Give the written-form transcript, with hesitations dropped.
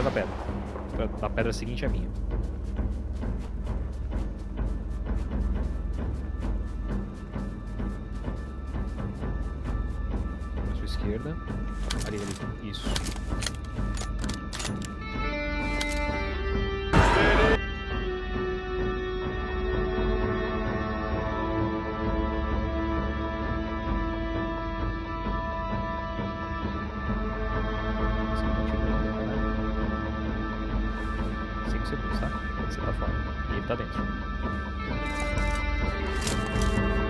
atrás da pedra. A pedra seguinte é minha. Na sua esquerda. Ali, ali. Isso. Segundos, tá? Você tá fora. E ele tá dentro.